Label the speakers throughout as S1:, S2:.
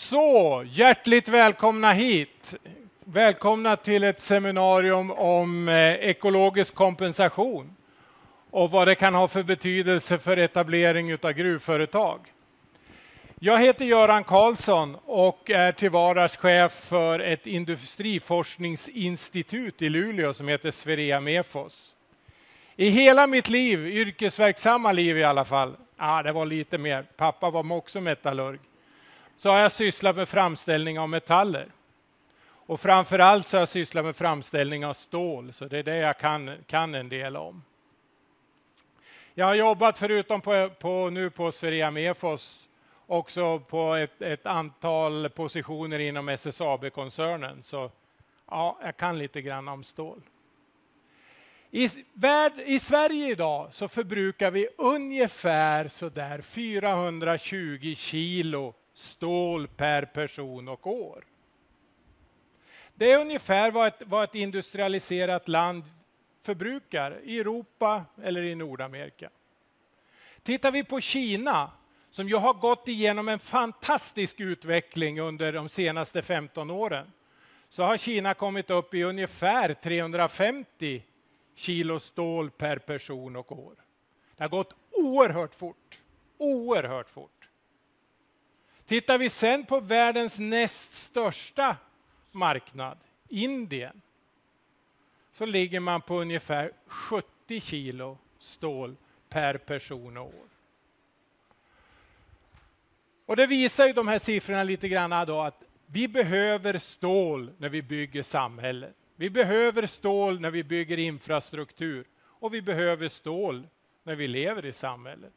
S1: Så, hjärtligt välkomna hit. Välkomna till ett seminarium om ekologisk kompensation och vad det kan ha för betydelse för etablering av gruvföretag. Jag heter Göran Karlsson och är till vardags chef för ett industriforskningsinstitut i Luleå som heter Swerea Mefos. I hela mitt liv, yrkesverksamma liv i alla fall, det var lite mer, pappa var också metallurg, så har jag sysslat med framställning av metaller. Och framförallt så har jag sysslat med framställning av stål, så det är det jag kan en del om. Jag har jobbat förutom på Swerea Mefos också på ett antal positioner inom SSAB-koncernen, så ja, jag kan lite grann om stål. I Sverige idag så förbrukar vi ungefär sådär 420 kilo stål per person och år. Det är ungefär vad ett industrialiserat land förbrukar i Europa eller i Nordamerika. Tittar vi på Kina, som ju har gått igenom en fantastisk utveckling under de senaste 15 åren, så har Kina kommit upp i ungefär 350 kilo stål per person och år. Det har gått oerhört fort. Oerhört fort. Tittar vi sen på världens näst största marknad, Indien, så ligger man på ungefär 70 kilo stål per person och år. Och det visar ju de här siffrorna lite grann då att vi behöver stål när vi bygger samhället. Vi behöver stål när vi bygger infrastruktur och vi behöver stål när vi lever i samhället.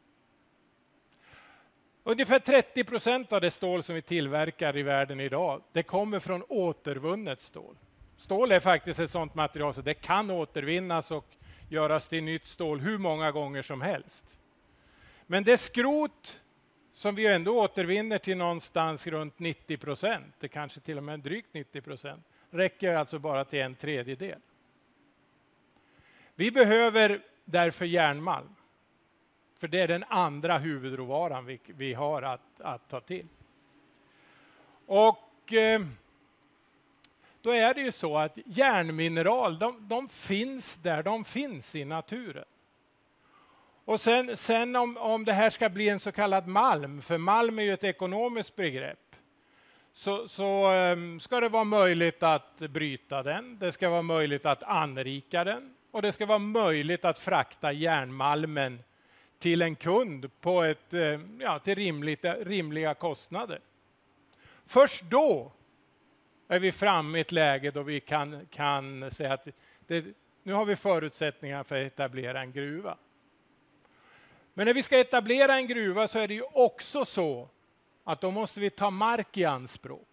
S1: Ungefär 30% av det stål som vi tillverkar i världen idag, det kommer från återvunnet stål. Stål är faktiskt ett sådant material så det kan återvinnas och göras till nytt stål hur många gånger som helst. Men det skrot som vi ändå återvinner till någonstans runt 90%, det kanske till och med drygt 90%, räcker alltså bara till 1/3. Vi behöver därför järnmalm. För det är den andra huvudråvaran vi har att ta till. Och då är det ju så att järnmineral, de finns där de finns i naturen. Och sen om det här ska bli en så kallad malm, för malm är ju ett ekonomiskt begrepp, så ska det vara möjligt att bryta den, det ska vara möjligt att anrika den och det ska vara möjligt att frakta järnmalmen till en kund på till rimliga kostnader. Först då är vi framme i ett läge då vi kan säga att nu har vi förutsättningar för att etablera en gruva. Men när vi ska etablera en gruva så är det ju också så att då måste vi ta mark i anspråk.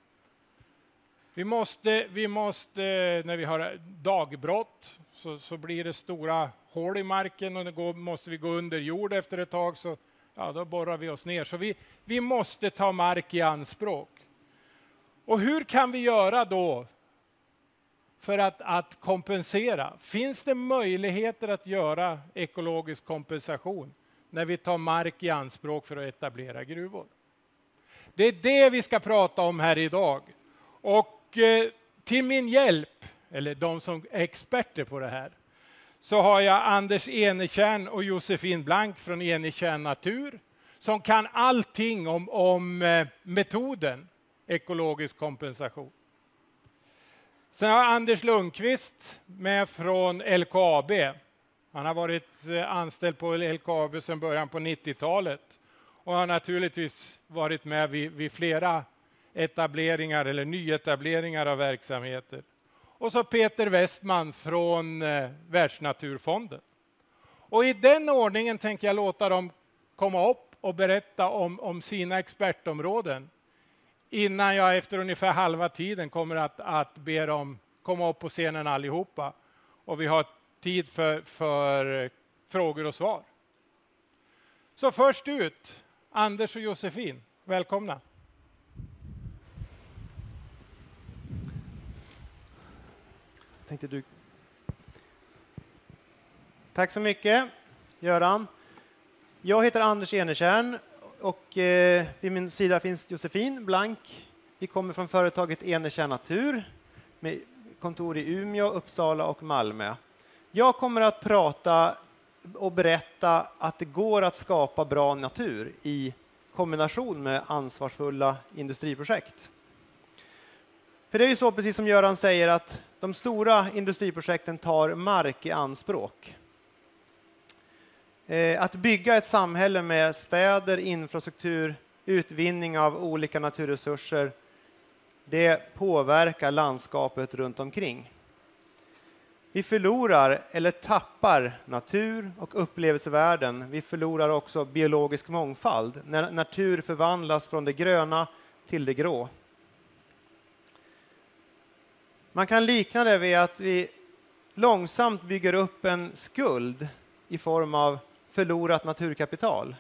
S1: Vi måste när vi har dagbrott så blir det stora hål i marken och då måste vi gå under jord efter ett tag, så då borrar vi oss ner. Så vi måste ta mark i anspråk. Och hur kan vi göra då för att kompensera? Finns det möjligheter att göra ekologisk kompensation när vi tar mark i anspråk för att etablera gruvor? Det är det vi ska prata om här idag. Och till min hjälp, eller de som är experter på det här, så har jag Anders Enetjärn och Josefin Blank från Enetjärn Natur som kan allting om metoden ekologisk kompensation. Sen har Anders Lundqvist med från LKAB. Han har varit anställd på LKAB sedan början på 90-talet och har naturligtvis varit med vid flera etableringar eller nyetableringar av verksamheter. Och så Peter Westman från Världsnaturfonden. Och i den ordningen tänker jag låta dem komma upp och berätta om sina expertområden innan jag efter ungefär halva tiden kommer att be dem komma upp på scenen allihopa. Och vi har tid för frågor och svar. Så först ut, Anders och Josefin, välkomna.
S2: Tack så mycket, Göran. Jag heter Anders Enetjärn vid min sida finns Josefin Blank. Vi kommer från företaget Enerkär Natur med kontor i Umeå, Uppsala och Malmö. Jag kommer att prata och berätta att det går att skapa bra natur i kombination med ansvarsfulla industriprojekt. För det är ju så, precis som Göran säger, att de stora industriprojekten tar mark i anspråk. Att bygga ett samhälle med städer, infrastruktur, utvinning av olika naturresurser, det påverkar landskapet runt omkring. Vi förlorar eller tappar natur och upplevelsevärden. Vi förlorar också biologisk mångfald när natur förvandlas från det gröna till det grå. Man kan likna det vid att vi långsamt bygger upp en skuld i form av förlorat naturkapital.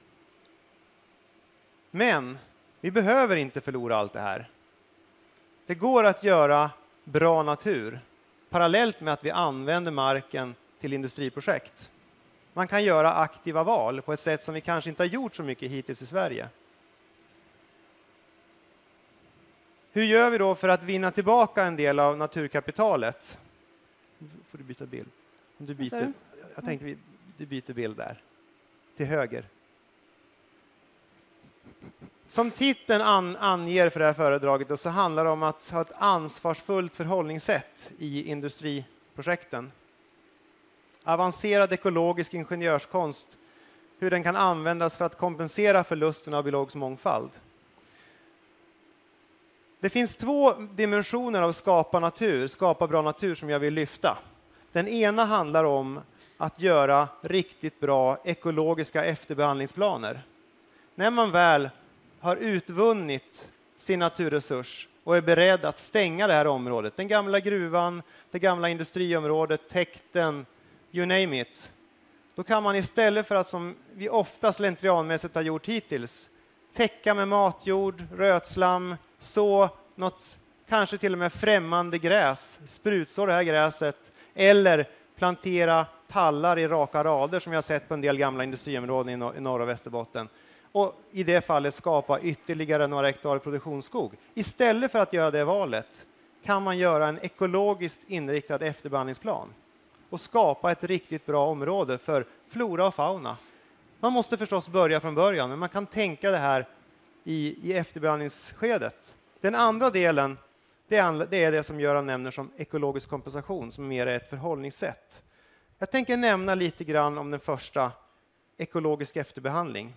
S2: Men vi behöver inte förlora allt det här. Det går att göra bra natur parallellt med att vi använder marken till industriprojekt. Man kan göra aktiva val på ett sätt som vi kanske inte har gjort så mycket hittills i Sverige. Hur gör vi då för att vinna tillbaka en del av naturkapitalet? Får du byta bild? Om du byter, jag tänkte du byter bild där. Till höger. Som titeln anger för det här föredraget då, så handlar det om att ha ett ansvarsfullt förhållningssätt i industriprojekten. Avancerad ekologisk ingenjörskonst, hur den kan användas för att kompensera förlusten av biologisk mångfald. Det finns två dimensioner av skapa bra natur som jag vill lyfta. Den ena handlar om att göra riktigt bra ekologiska efterbehandlingsplaner. När man väl har utvunnit sin naturresurs och är beredd att stänga det här området, den gamla gruvan, det gamla industriområdet, täkten, you name it, då kan man istället för att, som vi oftast slentrianmässigt har gjort hittills, täcka med matjord, rötslam, så något kanske till och med främmande gräs, sprutså det här gräset, eller plantera tallar i raka rader som jag sett på en del gamla industriområden i norra och Västerbotten. Och i det fallet skapa ytterligare några hektar produktionsskog. Istället för att göra det valet kan man göra en ekologiskt inriktad efterbehandlingsplan och skapa ett riktigt bra område för flora och fauna. Man måste förstås börja från början, men man kan tänka det här i efterbehandlingsskedet. Den andra delen, det är det som Göran nämner som ekologisk kompensation, som mer är ett förhållningssätt. Jag tänker nämna lite grann om den första, ekologisk efterbehandling.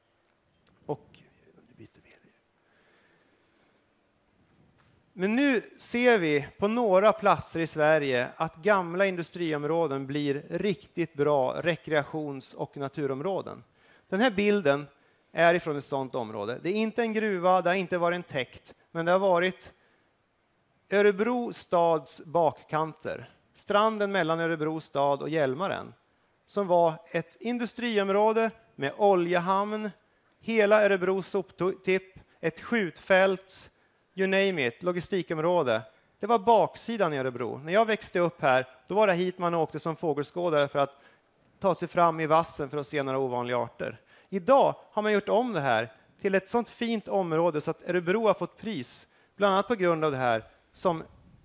S2: Men nu ser vi på några platser i Sverige att gamla industriområden blir riktigt bra rekreations- och naturområden. Den här bilden är ifrån ett sådant område. Det är inte en gruva, det har inte varit en täkt, men det har varit Örebro stads bakkanter. Stranden mellan Örebro stad och Hjälmaren, som var ett industriområde med oljehamn, hela Örebro soptipp, ett skjutfält, you name it, logistikområde. Det var baksidan i Örebro. När jag växte upp här, då var det hit man åkte som fågelskådare för att ta sig fram i vassen för att se några ovanliga arter. Idag har man gjort om det här till ett sånt fint område så att Örebro har fått pris, bland annat på grund av det här, som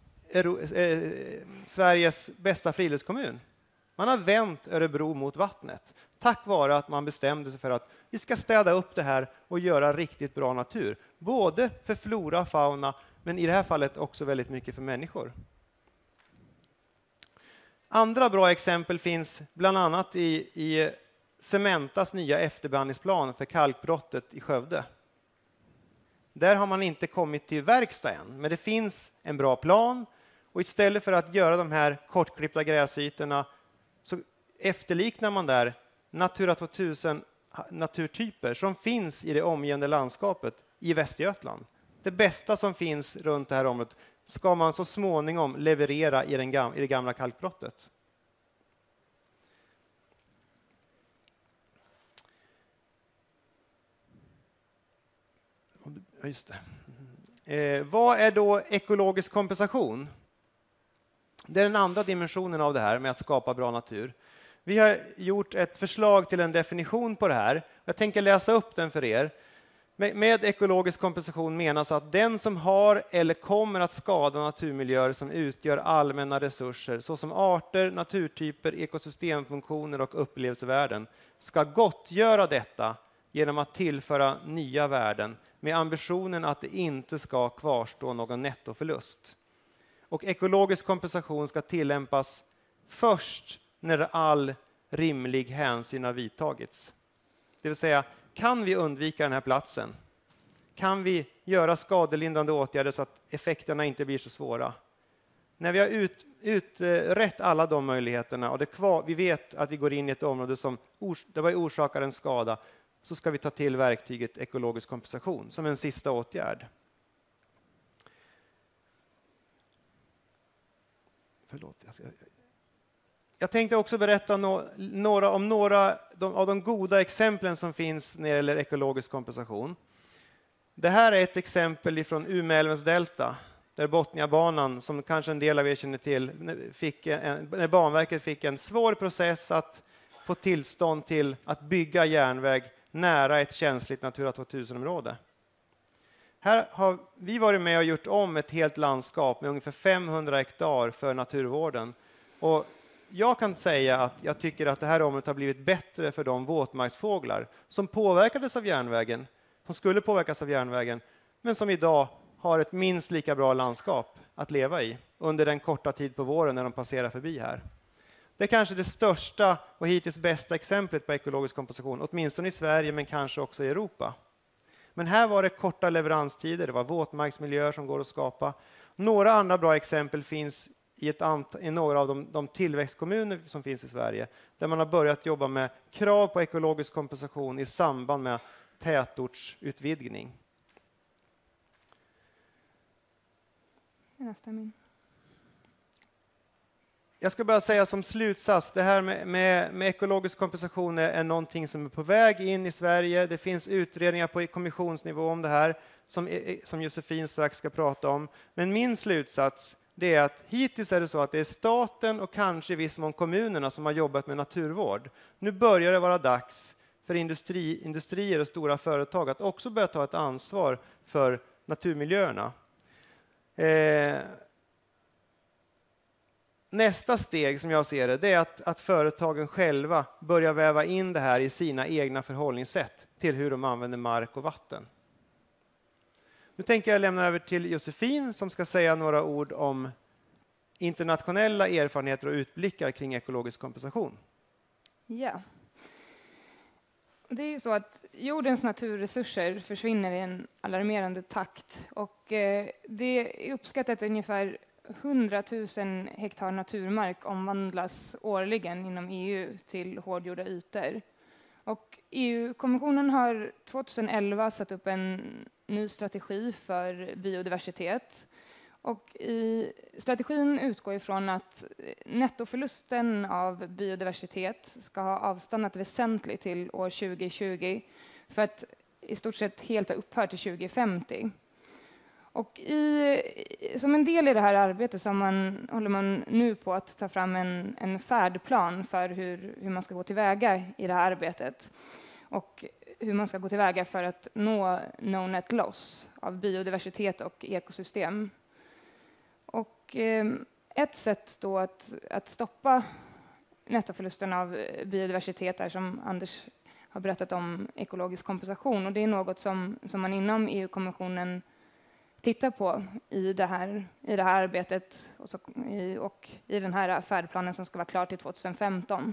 S2: Sveriges bästa friluftskommun. Man har vänt Örebro mot vattnet tack vare att man bestämde sig för att vi ska städa upp det här och göra riktigt bra natur. Både för flora och fauna, men i det här fallet också väldigt mycket för människor. Andra bra exempel finns bland annat i Cementas nya efterbehandlingsplan för kalkbrottet i Skövde. Där har man inte kommit till verkstad än, men det finns en bra plan. Och istället för att göra de här kortklippta gräsytorna så efterliknar man där Natura 2000 naturtyper som finns i det omgivande landskapet i Västergötland. Det bästa som finns runt det här området ska man så småningom leverera i det gamla kalkbrottet. Just det. Vad är då ekologisk kompensation? Det är den andra dimensionen av det här med att skapa bra natur. Vi har gjort ett förslag till en definition på det här. Jag tänker läsa upp den för er. Med ekologisk kompensation menas att den som har eller kommer att skada naturmiljöer som utgör allmänna resurser, såsom arter, naturtyper, ekosystemfunktioner och upplevelsevärden, ska gottgöra detta genom att tillföra nya värden med ambitionen att det inte ska kvarstå någon nettoförlust. Och ekologisk kompensation ska tillämpas först när all rimlig hänsyn har vidtagits. Det vill säga, kan vi undvika den här platsen? Kan vi göra skadelindrande åtgärder så att effekterna inte blir så svåra? När vi har utrett alla de möjligheterna och vi vet att vi går in i ett område som orsakar en skada, så ska vi ta till verktyget ekologisk kompensation som en sista åtgärd. Jag tänkte också berätta några av de goda exemplen som finns när det gäller ekologisk kompensation. Det här är ett exempel från Umeälvens delta, där Botniabanan, som kanske en del av er känner till, när Banverket fick en svår process att få tillstånd till att bygga järnväg nära ett känsligt Natura 2000-område. Här har vi varit med och gjort om ett helt landskap med ungefär 500 hektar för naturvården. Och jag kan säga att jag tycker att det här området har blivit bättre för de våtmarksfåglar som påverkades av järnvägen, som skulle påverkas av järnvägen, men som idag har ett minst lika bra landskap att leva i under den korta tid på våren när de passerar förbi här. Det är kanske det största och hittills bästa exemplet på ekologisk kompensation, åtminstone i Sverige men kanske också i Europa. Men här var det korta leveranstider, det var våtmarksmiljöer som går att skapa. Några andra bra exempel finns i några av de tillväxtkommuner som finns i Sverige, där man har börjat jobba med krav på ekologisk kompensation i samband med tätortsutvidgning. Jag ska bara säga som slutsats, det här med ekologisk kompensation är någonting som är på väg in i Sverige. Det finns utredningar på kommissionsnivå om det här som Josefin strax ska prata om. Men min slutsats det är att hittills är det så att det är staten och kanske i viss mån kommunerna som har jobbat med naturvård. Nu börjar det vara dags för industrier och stora företag att också börja ta ett ansvar för naturmiljöerna. Nästa steg som jag ser det är att företagen själva börjar väva in det här i sina egna förhållningssätt till hur de använder mark och vatten. Nu tänker jag lämna över till Josefin som ska säga några ord om internationella erfarenheter och utblickar kring ekologisk kompensation. Ja.
S3: Det är ju så att jordens naturresurser försvinner i en alarmerande takt och det är uppskattat ungefär 100 000 hektar naturmark omvandlas årligen inom EU till hårdgjorda ytor. Och EU-kommissionen har 2011 satt upp en ny strategi för biodiversitet. Och i strategin utgår ifrån att nettoförlusten av biodiversitet ska ha avstannat väsentligt till år 2020 för att i stort sett helt ha upphört till 2050. Och som en del i det här arbetet så håller man nu på att ta fram en färdplan för hur man ska gå tillväga i det här arbetet. Och hur man ska gå tillväga för att nå no net loss av biodiversitet och ekosystem. Och ett sätt då att stoppa nettoförlusten av biodiversitet är som Anders har berättat om ekologisk kompensation. Och det är något som man inom EU-kommissionen tittar på i det här arbetet och i den här färdplanen som ska vara klar till 2015.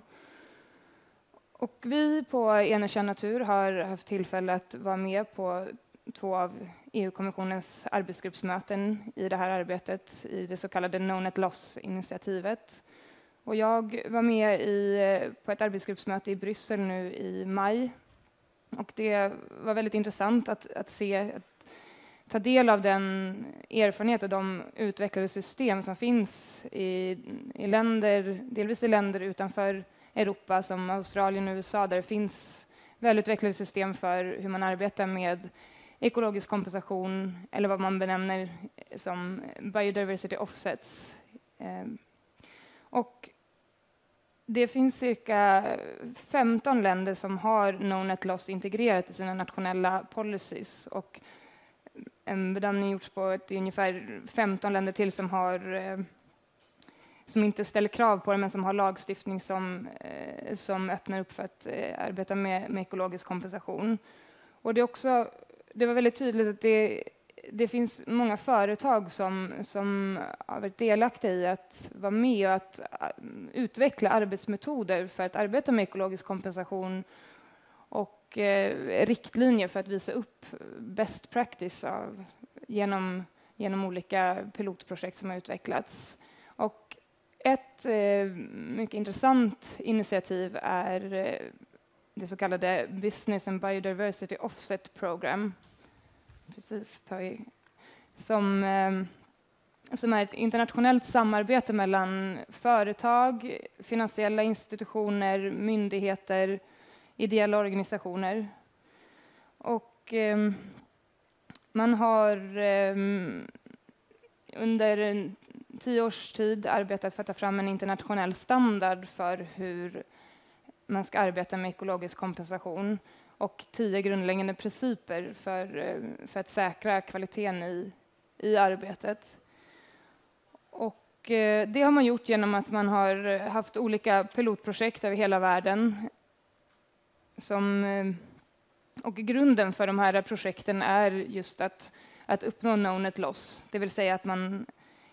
S3: Och vi på Enerkänn Natur har haft tillfälle att vara med på 2 av EU-kommissionens arbetsgruppsmöten i det här arbetet i det så kallade No Net Loss-initiativet. Och jag var med på ett arbetsgruppsmöte i Bryssel nu i maj. Och det var väldigt intressant att ta del av den erfarenhet och de utvecklade system som finns i länder, delvis i länder utanför Europa som Australien och USA, där det finns välutvecklade system för hur man arbetar med ekologisk kompensation eller vad man benämner som biodiversity offsets. Och Det finns cirka 15 länder som har no net loss integrerat i sina nationella policies, och en bedömning gjorts på att det är ungefär 15 länder till som har som inte ställer krav på det, men som har lagstiftning som öppnar upp för att arbeta med ekologisk kompensation. Och det var väldigt tydligt att det finns många företag som har varit delaktiga i att vara med och att utveckla arbetsmetoder för att arbeta med ekologisk kompensation och riktlinjer för att visa upp best practice genom olika pilotprojekt som har utvecklats. Och ett mycket intressant initiativ är det så kallade Business and Biodiversity Offset Program. Som är ett internationellt samarbete mellan företag, finansiella institutioner, myndigheter, ideella organisationer. Och man har under 10 års tid arbetat för att ta fram en internationell standard för hur man ska arbeta med ekologisk kompensation och 10 grundläggande principer för att säkra kvaliteten i arbetet. Och det har man gjort genom att man har haft olika pilotprojekt över hela världen. Och grunden för de här projekten är just att uppnå no net loss. Det vill säga att man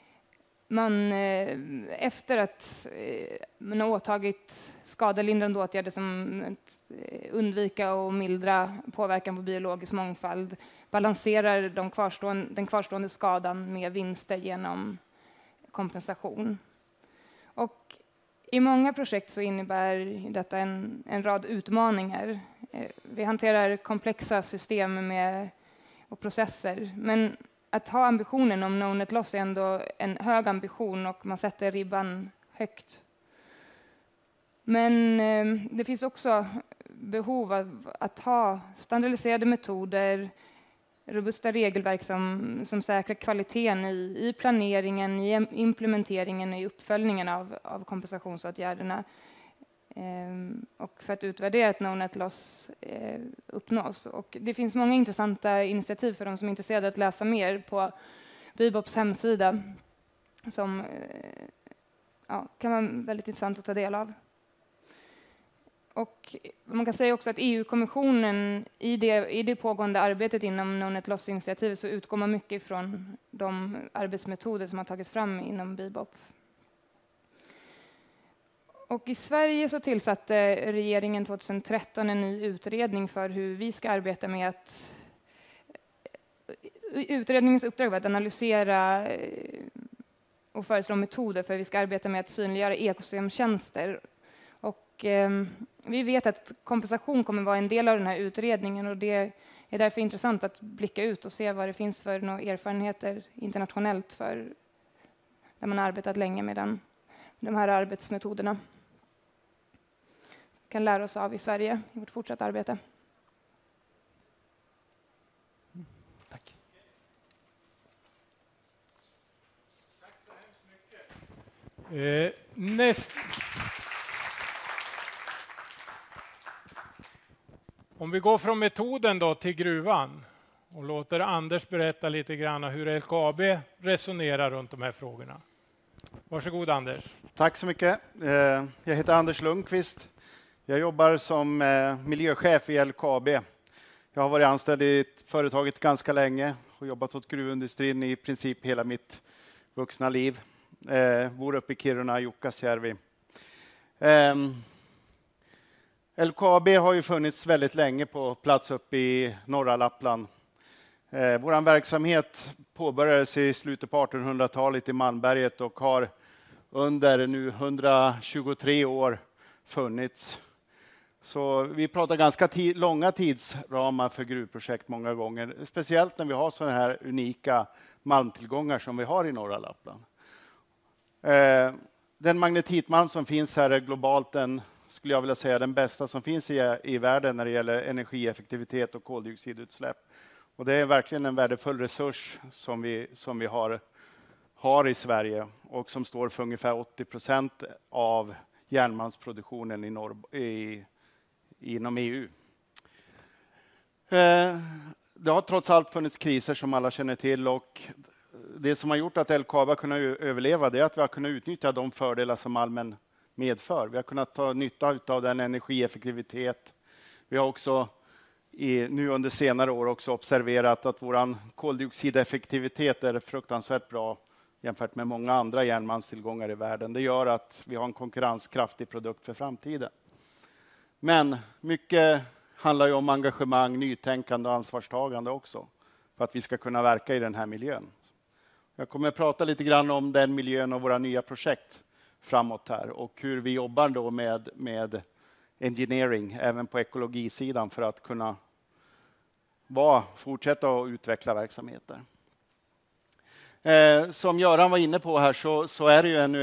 S3: efter att man har åtagit skadelindrande åtgärder som att undvika och mildra påverkan på biologisk mångfald, balanserar den kvarstående skadan med vinster genom kompensation. Och i många projekt så innebär detta en rad utmaningar. Vi hanterar komplexa system och processer, men att ha ambitionen om no net loss är ändå en hög ambition och man sätter ribban högt. Men det finns också behov av att ha standardiserade metoder, robusta regelverk som säkrar kvaliteten i planeringen, i implementeringen och i uppföljningen av kompensationsåtgärderna. Och för att utvärdera att no net loss uppnås. Och det finns många intressanta initiativ för de som är intresserade att läsa mer på BIBOPs hemsida som kan vara väldigt intressant att ta del av. Och man kan säga också att EU-kommissionen i det pågående arbetet inom no net loss-initiativet så utgår man mycket från de arbetsmetoder som har tagits fram inom BIBOP. Och i Sverige så tillsatte regeringen 2013 en ny utredning för hur vi ska arbeta med att... Utredningens uppdrag var att analysera och föreslå metoder för hur vi ska arbeta med att synliggöra ekosystemtjänster. Och vi vet att kompensation kommer vara en del av den här utredningen, och det är därför intressant att blicka ut och se vad det finns för några erfarenheter internationellt där man har arbetat länge med de här arbetsmetoderna. Vi kan lära oss av i Sverige i vårt fortsatta arbete.
S2: Tack.
S1: Tack så hemskt mycket. Om vi går från metoden då till gruvan och låter Anders berätta lite grann hur LKAB resonerar runt de här frågorna. Varsågod Anders.
S4: Tack så mycket. Jag heter Anders Lundqvist. Jag jobbar som miljöchef i LKAB. Jag har varit anställd i företaget ganska länge och jobbat åt gruvindustrin i princip hela mitt vuxna liv. Bor uppe i Kiruna, Jukkasjärvi. LKAB har ju funnits väldigt länge på plats uppe i norra Lappland. Vår verksamhet påbörjades i slutet på 1800-talet i Malmberget och har under nu 123 år funnits. Så vi pratar ganska långa tidsramar för gruvprojekt många gånger. Speciellt när vi har sådana här unika malmtillgångar som vi har i norra Lappland. Den magnetitmalm som finns här är globalt skulle jag vilja säga den bästa som finns i världen när det gäller energieffektivitet och koldioxidutsläpp. Och det är verkligen en värdefull resurs som vi har i Sverige och som står för ungefär 80% av järnmalmsproduktionen inom EU. Det har trots allt funnits kriser som alla känner till, och det som har gjort att LKAB har kunnat överleva, det är att vi har kunnat utnyttja de fördelar som malmen medför. Vi har kunnat ta nytta av den energieffektivitet. Vi har också nu under senare år också observerat att vår koldioxideffektivitet är fruktansvärt bra jämfört med många andra järnmalmstillgångar i världen. Det gör att vi har en konkurrenskraftig produkt för framtiden. Men mycket handlar ju om engagemang, nytänkande och ansvarstagande också, för att vi ska kunna verka i den här miljön. Jag kommer att prata lite grann om den miljön och våra nya projekt framåt här, och hur vi jobbar då med engineering även på ekologisidan för att kunna fortsätta att utveckla verksamheter. Som Göran var inne på här så är det ju ännu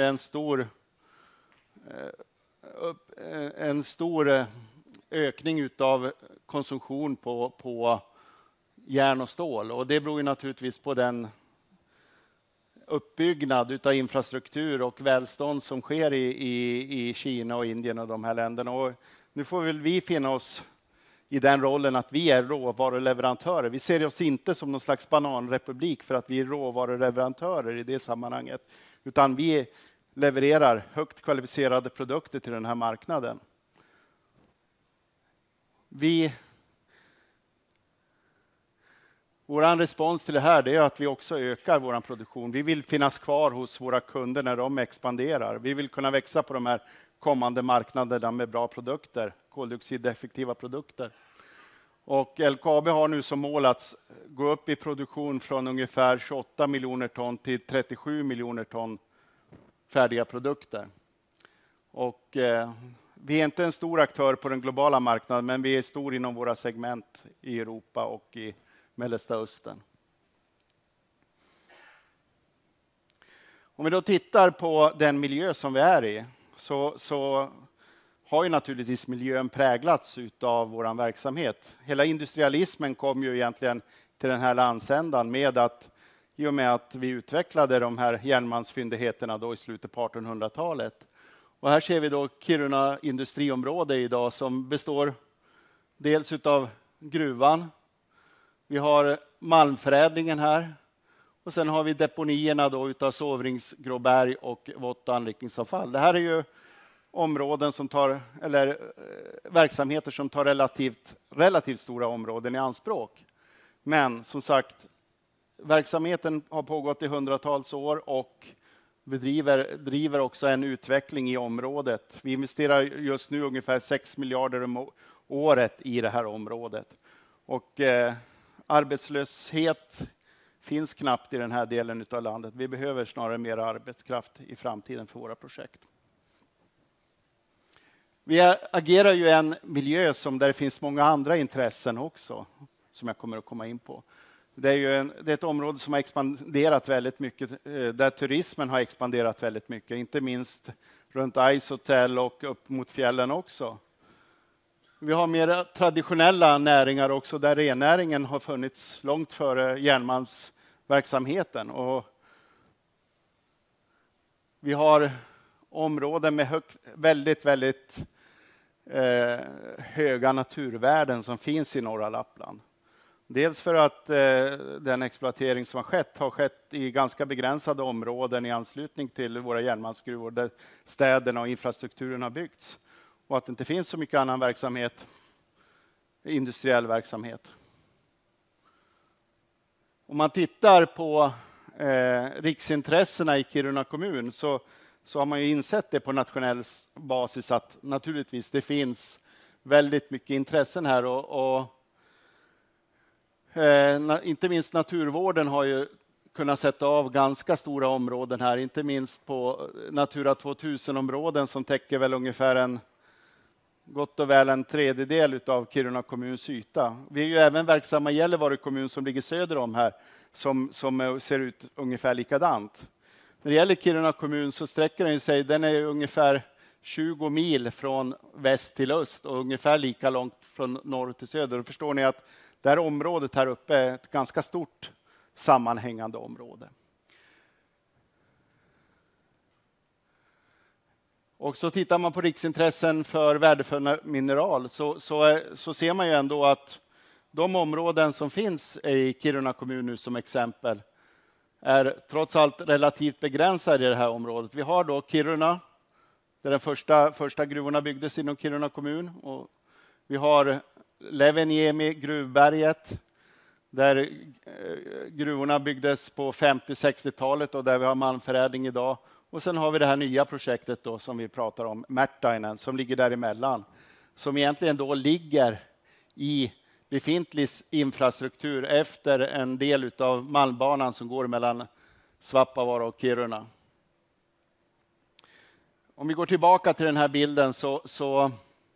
S4: en stor ökning utav konsumtion på järn och stål, och det beror ju naturligtvis på den uppbyggnad utav infrastruktur och välstånd som sker i Kina och Indien och de här länderna. Och nu får väl vi finna oss i den rollen att vi är råvaruleverantörer. Vi ser oss inte som någon slags bananrepublik för att vi är råvaruleverantörer i det sammanhanget, utan vi levererar högt kvalificerade produkter till den här marknaden. Vår respons till det här är att vi också ökar vår produktion. Vi vill finnas kvar hos våra kunder när de expanderar. Vi vill kunna växa på de här kommande marknaderna med bra produkter, koldioxideffektiva produkter. Och LKAB har nu som mål att gå upp i produktion från ungefär 28 miljoner ton till 37 miljoner ton färdiga produkter. Och vi är inte en stor aktör på den globala marknaden, men vi är stor inom våra segment i Europa och i Mellersta Östern. Om vi då tittar på den miljö som vi är i, så har ju naturligtvis miljön präglats av vår verksamhet. Hela industrialismen kom ju egentligen till den här landsändan i och med att vi utvecklade de här järnmalmsfyndigheterna då i slutet på 1800-talet. Och här ser vi då Kiruna industriområde idag som består dels av gruvan. Vi har malmförädlingen här, och sen har vi deponierna då utav sovringsgråberg och vått anrikningsavfall. Det här är ju områden verksamheter som tar relativt stora områden i anspråk. Men som sagt, verksamheten har pågått i hundratals år och driver också en utveckling i området. Vi investerar just nu ungefär 6 miljarder om året i det här området. Och arbetslöshet finns knappt i den här delen av landet. Vi behöver snarare mer arbetskraft i framtiden för våra projekt. Vi agerar ju i en miljö där det finns många andra intressen också, som jag kommer att komma in på. Det är ett område som har expanderat väldigt mycket, där turismen har expanderat väldigt mycket, inte minst runt Ice Hotel och upp mot fjällen också. Vi har mer traditionella näringar också, där rennäringen har funnits långt före järnmalmsverksamheten. Och vi har områden med väldigt höga naturvärden som finns i norra Lappland. Dels för att den exploatering som har skett i ganska begränsade områden i anslutning till våra järnmalmsgruvor, där städerna och infrastrukturen har byggts. Och att det inte finns så mycket annan verksamhet, industriell verksamhet. Om man tittar på riksintressena i Kiruna kommun så har man ju insett det på nationell basis att naturligtvis det finns väldigt mycket intressen här. Och inte minst naturvården har ju kunnat sätta av ganska stora områden här. Inte minst på Natura 2000-områden som täcker väl ungefär gott och väl en tredjedel av Kiruna kommuns yta. Vi är ju även verksamma i Gällivare kommun som ligger söder om här, som ser ut ungefär likadant. När det gäller Kiruna kommun så sträcker den är ungefär 20 mil från väst till öst och ungefär lika långt från norr till söder. Då förstår ni att det här området här uppe är ett ganska stort sammanhängande område. Och så tittar man på riksintressen för värdefulla mineral så ser man ju ändå att de områden som finns i Kiruna kommun nu som exempel är trots allt relativt begränsade i det här området. Vi har då Kiruna, där den första gruvorna byggdes inom Kiruna kommun. Och vi har Levenniemi, gruvberget, där gruvorna byggdes på 50-60-talet och där vi har malmförädling idag. Och sen har vi det här nya projektet då som vi pratar om, Märtainen, som ligger däremellan. Som egentligen då ligger i befintlig infrastruktur efter en del av malmbanan som går mellan Svappavaara och Kiruna. Om vi går tillbaka till den här bilden så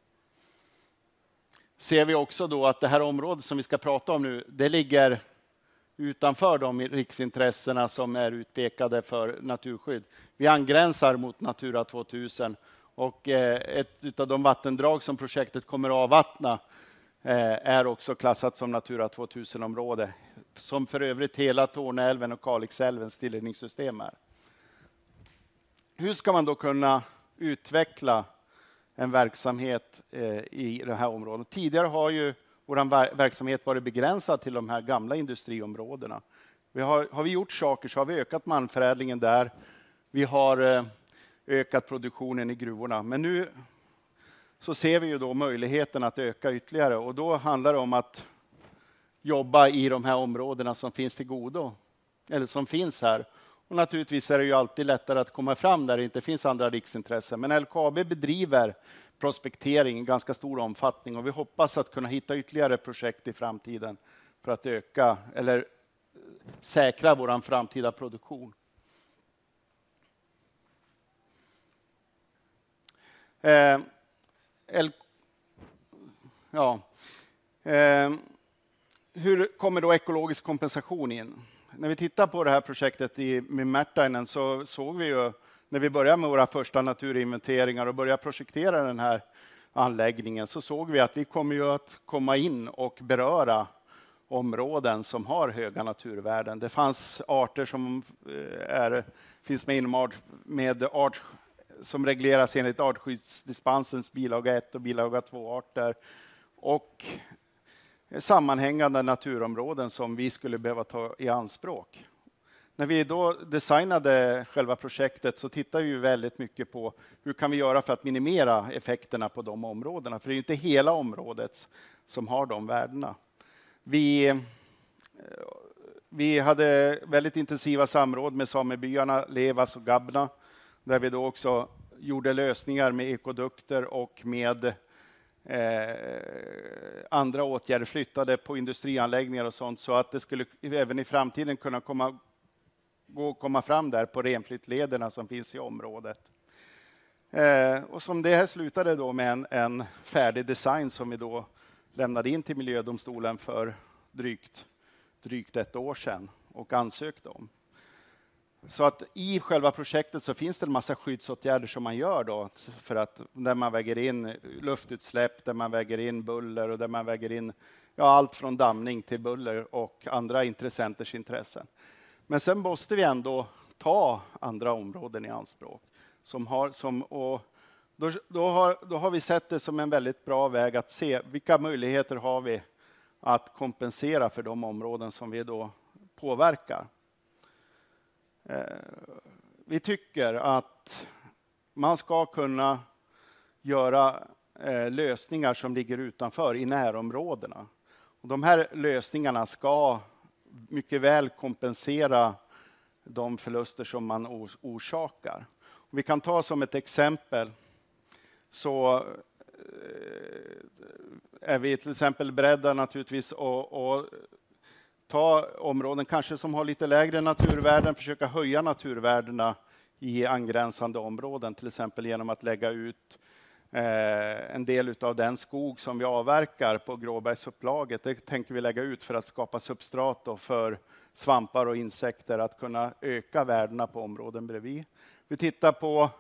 S4: ser vi också då att det här området som vi ska prata om nu, det ligger utanför de riksintressena som är utpekade för naturskydd. Vi angränsar mot Natura 2000 och ett av de vattendrag som projektet kommer att avvattna är också klassat som Natura 2000-område, som för övrigt hela Torneälven och Kalixälvens tillrinningssystem är. Hur ska man då kunna utveckla en verksamhet i det här området? Tidigare har ju vår verksamhet varit begränsad till de här gamla industriområdena. Har vi gjort saker så har vi ökat malmförädlingen där. Vi har ökat produktionen i gruvorna. Men nu så ser vi ju då möjligheten att öka ytterligare. Och då handlar det om att jobba i de här områdena som finns till godo. Eller som finns här. Och naturligtvis är det ju alltid lättare att komma fram där det inte finns andra riksintressen. Men LKAB bedriver prospektering i ganska stor omfattning och vi hoppas att kunna hitta ytterligare projekt i framtiden för att öka eller säkra vår framtida produktion. Hur kommer då ekologisk kompensation in? När vi tittar på det här projektet med Märtainen så såg vi ju när vi började med våra första naturinventeringar och började projektera den här anläggningen så såg vi att vi kommer ju att komma in och beröra områden som har höga naturvärden. Det fanns arter som finns med inom som regleras enligt artskyddsdispensens bilaga 1 och bilaga 2-arter och sammanhängande naturområden som vi skulle behöva ta i anspråk. När vi då designade själva projektet så tittar vi väldigt mycket på hur kan vi göra för att minimera effekterna på de områdena. För det är ju inte hela området som har de värdena. Vi hade väldigt intensiva samråd med samebyarna Levas och Gabna där vi då också gjorde lösningar med ekodukter och med andra åtgärder, flyttade på industrianläggningar och sånt så att det skulle även i framtiden kunna komma fram där på renflyttlederna som finns i området. Och som det här slutade då med en färdig design som vi då lämnade in till Miljödomstolen för drygt ett år sedan och ansökte om. Så att i själva projektet så finns det en massa skyddsåtgärder som man gör då för att där man väger in luftutsläpp, där man väger in buller och där man väger in allt från dammning till buller och andra intressenters intressen. Men sen måste vi ändå ta andra områden i anspråk då har vi sett det som en väldigt bra väg att se vilka möjligheter har vi att kompensera för de områden som vi då påverkar. Vi tycker att man ska kunna göra lösningar som ligger utanför i närområdena. Och de här lösningarna ska mycket väl kompensera de förluster som man orsakar. Om vi kan ta som ett exempel så är vi till exempel beredda naturligtvis att ta områden kanske som har lite lägre naturvärden, försöka höja naturvärdena i angränsande områden, till exempel genom att lägga ut en del av den skog som vi avverkar på Gråbergsupplaget. Det tänker vi lägga ut för att skapa substrat för svampar och insekter att kunna öka värdena på områden bredvid. Vi tittar på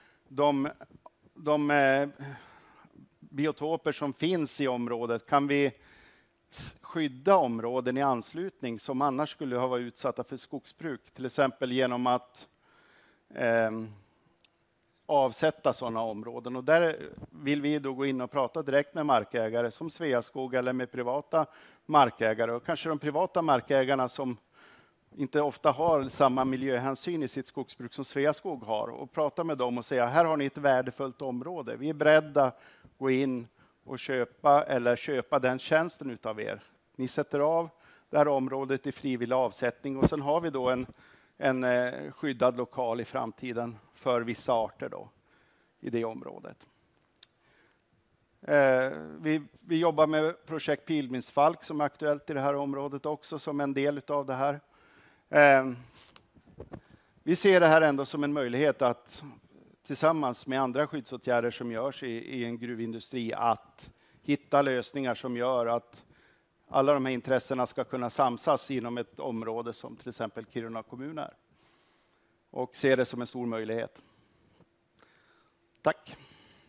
S4: de biotoper som finns i området. Kan vi skydda områden i anslutning som annars skulle ha varit utsatta för skogsbruk? Till exempel genom att avsätta sådana områden. Och där vill vi då gå in och prata direkt med markägare som Sveaskog eller med privata markägare. Och kanske de privata markägarna som inte ofta har samma miljöhänsyn i sitt skogsbruk som Sveaskog har. Och prata med dem och säga, här har ni ett värdefullt område. Vi är beredda att gå in och köpa den tjänsten utav er. Ni sätter av det här området i frivillig avsättning och sen har vi då en skyddad lokal i framtiden för vissa arter då, i det området. Vi jobbar med projekt Pilgrimsfalk som är aktuellt i det här området också som en del av det här. Vi ser det här ändå som en möjlighet att tillsammans med andra skyddsåtgärder som görs i en gruvindustri att hitta lösningar som gör att alla de här intressena ska kunna samsas inom ett område som till exempel Kiruna kommun är. Och ser det som en stor möjlighet. Tack.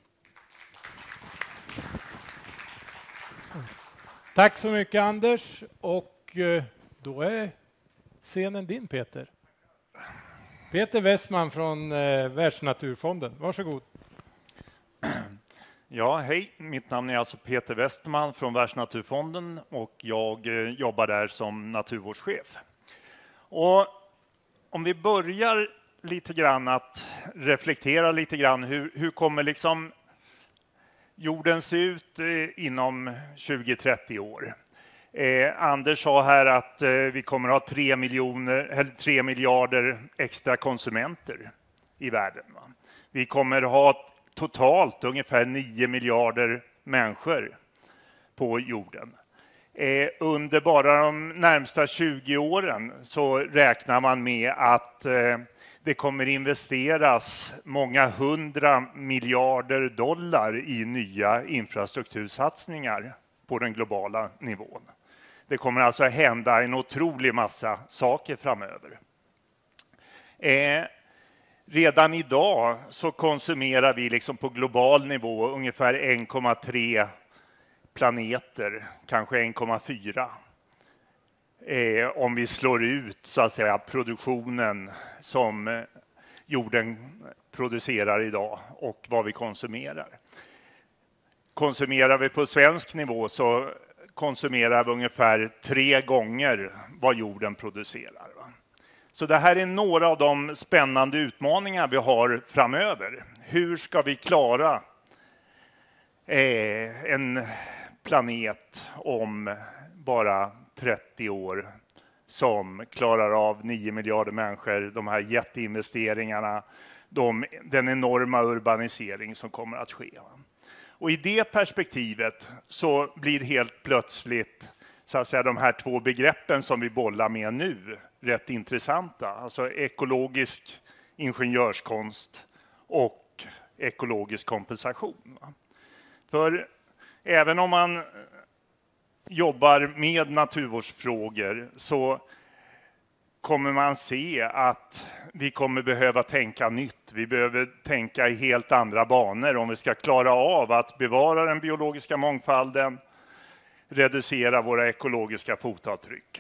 S1: Tack så mycket Anders. Och då är scenen din Peter. Peter Westman från Världsnaturfonden. Varsågod.
S5: Ja, hej. Mitt namn är alltså Peter Westman från Världsnaturfonden och jag jobbar där som naturvårdschef. Och om vi börjar lite grann att reflektera lite grann hur kommer liksom jorden se ut inom 20-30 år? Anders sa här att vi kommer att ha 3 miljarder extra konsumenter i världen. Va? Vi kommer ha totalt ungefär 9 miljarder människor på jorden. Under bara de närmsta 20 åren så räknar man med att det kommer investeras många 100 miljarder dollar i nya infrastruktursatsningar på den globala nivån. Det kommer alltså hända en otrolig massa saker framöver. Redan idag så konsumerar vi liksom på global nivå ungefär 1,3 planeter, kanske 1,4. Om vi slår ut så att säga produktionen som jorden producerar idag och vad vi konsumerar. Konsumerar vi på svensk nivå så konsumerar vi ungefär 3 gånger vad jorden producerar. Så det här är några av de spännande utmaningar vi har framöver. Hur ska vi klara en planet om bara 30 år som klarar av 9 miljarder människor, de här jätteinvesteringarna, den enorma urbanisering som kommer att ske. Och i det perspektivet så blir helt plötsligt så att säga, de här 2 begreppen som vi bollar med nu rätt intressanta. Alltså ekologisk ingenjörskonst och ekologisk kompensation. För även om man jobbar med naturvårdsfrågor så kommer man se att vi kommer behöva tänka nytt. Vi behöver tänka i helt andra banor om vi ska klara av att bevara den biologiska mångfalden, reducera våra ekologiska fotavtryck.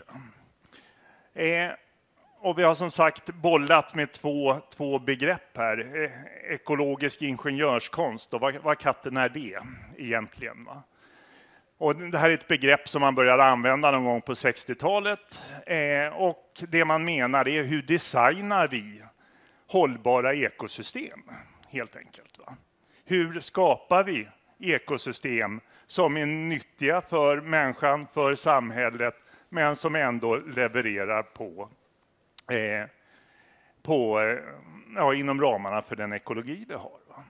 S5: Och vi har som sagt bollat med två begrepp här. Ekologisk ingenjörskonst, och vad katten är det egentligen? Va? Och det här är ett begrepp som man började använda någon gång på 60-talet. Och det man menar är hur designar vi hållbara ekosystem helt enkelt. Va? Hur skapar vi ekosystem som är nyttiga för människan, för samhället, men som ändå levererar inom ramarna för den ekologi vi har. Va?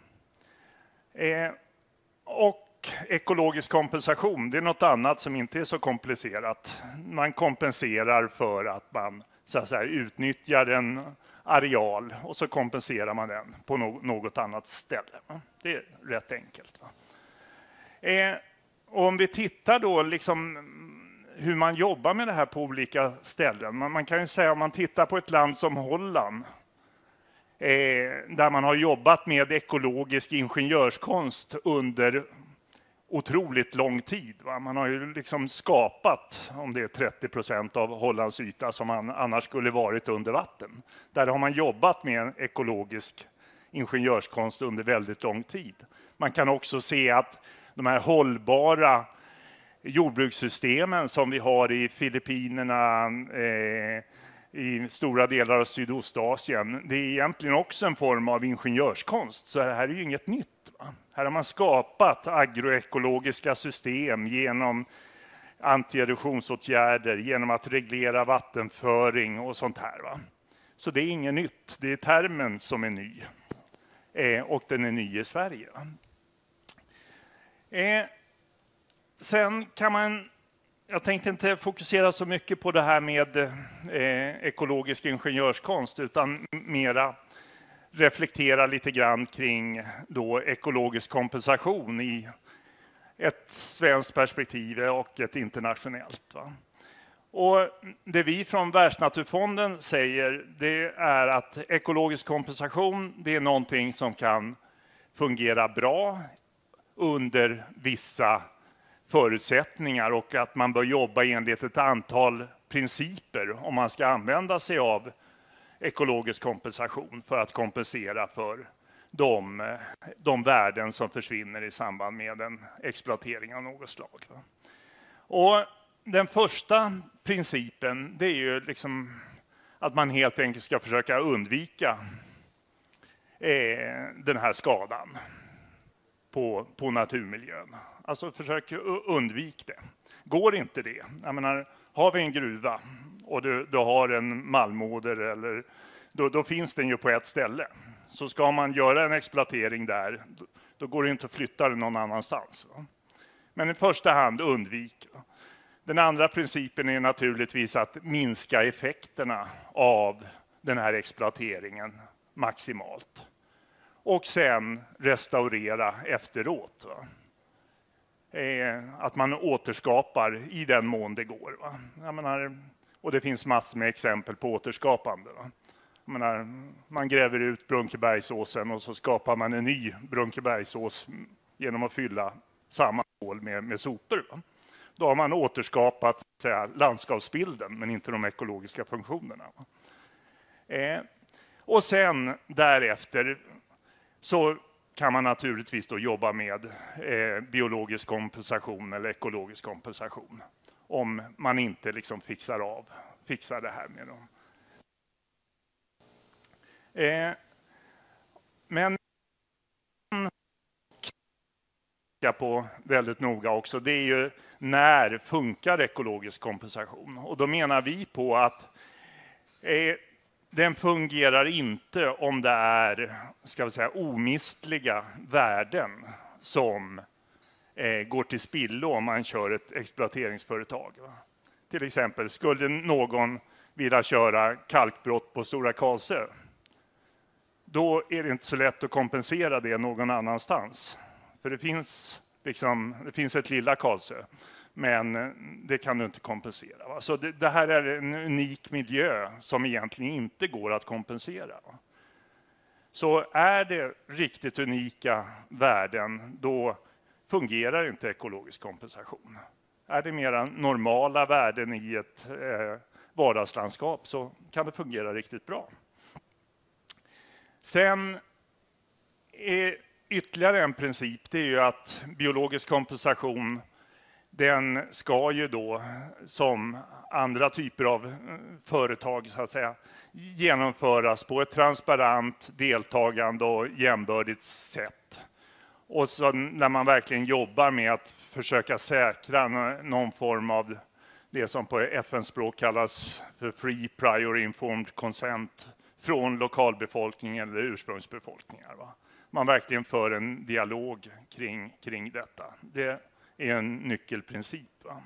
S5: Och ekologisk kompensation, det är något annat som inte är så komplicerat. Man kompenserar för att man så att säga, utnyttjar en areal och så kompenserar man den på något annat ställe. Va? Det är rätt enkelt. Va? Och om vi tittar då liksom hur man jobbar med det här på olika ställen. Man kan ju säga om man tittar på ett land som Holland där man har jobbat med ekologisk ingenjörskonst under otroligt lång tid. Va? Man har ju liksom skapat, om det är 30% av Hollands yta som annars skulle varit under vatten. Där har man jobbat med ekologisk ingenjörskonst under väldigt lång tid. Man kan också se att de här hållbara jordbrukssystemen som vi har i Filippinerna, i stora delar av Sydostasien, det är egentligen också en form av ingenjörskonst. Så det här är ju inget nytt. Va? Här har man skapat agroekologiska system genom antierosionsåtgärder, genom att reglera vattenföring och sånt här. Va? Så det är inget nytt, det är termen som är ny. Och den är ny i Sverige. Sen kan man, jag tänkte inte fokusera så mycket på det här med ekologisk ingenjörskonst, utan mera reflektera lite grann kring då ekologisk kompensation i ett svenskt perspektiv och ett internationellt. Va? Och det vi från Världsnaturfonden säger, det är att ekologisk kompensation, det är någonting som kan fungera bra under vissa förutsättningar och att man bör jobba enligt ett antal principer om man ska använda sig av ekologisk kompensation för att kompensera för de värden som försvinner i samband med en exploatering av något slag. Och den första principen, det är ju liksom att man helt enkelt ska försöka undvika den här skadan på naturmiljön. Alltså försök undvika det. Går inte det, jag menar, har vi en gruva och du har en malmåder, eller då finns den ju på ett ställe. Så ska man göra en exploatering där, då går det inte att flytta den någon annanstans. Va? Men i första hand undvika. Den andra principen är naturligtvis att minska effekterna av den här exploateringen maximalt. Och sen restaurera efteråt. Va? Att man återskapar i den mån det går. Va? Jag menar, och det finns massor med exempel på återskapande. Va? Jag menar, man gräver ut Brunkebergsåsen och så skapar man en ny Brunkebergsås genom att fylla samma hål med sopor. Va? Då har man återskapat så att säga, landskapsbilden men inte de ekologiska funktionerna. Va? Och sen därefter så kan man naturligtvis då jobba med biologisk kompensation eller ekologisk kompensation. Om man inte liksom fixar det här med dem. Men på väldigt noga också, det är ju när funkar ekologisk kompensation? Och då menar vi på att den fungerar inte om det är, ska vi säga, omistliga värden som går till spillo om man kör ett exploateringsföretag. Va? Till exempel, skulle någon vilja köra kalkbrott på Stora Karlsö, då är det inte så lätt att kompensera det någon annanstans. För det finns ett lilla Karlsö, men det kan du inte kompensera. Va? Så det här är en unik miljö som egentligen inte går att kompensera. Va? Så är det riktigt unika värden, då fungerar inte ekologisk kompensation. Är det mera normala värden i ett vardagslandskap så kan det fungera riktigt bra. Sen är ytterligare en princip, det är ju att biologisk kompensation, den ska ju då som andra typer av företag så att säga genomföras på ett transparent, deltagande och jämbördigt sätt. Och så när man verkligen jobbar med att försöka säkra någon form av det som på FN-språk kallas för free prior informed consent från lokalbefolkningen eller ursprungsbefolkningar. Va? Man verkligen för en dialog kring detta. Det är en nyckelprincip. Va?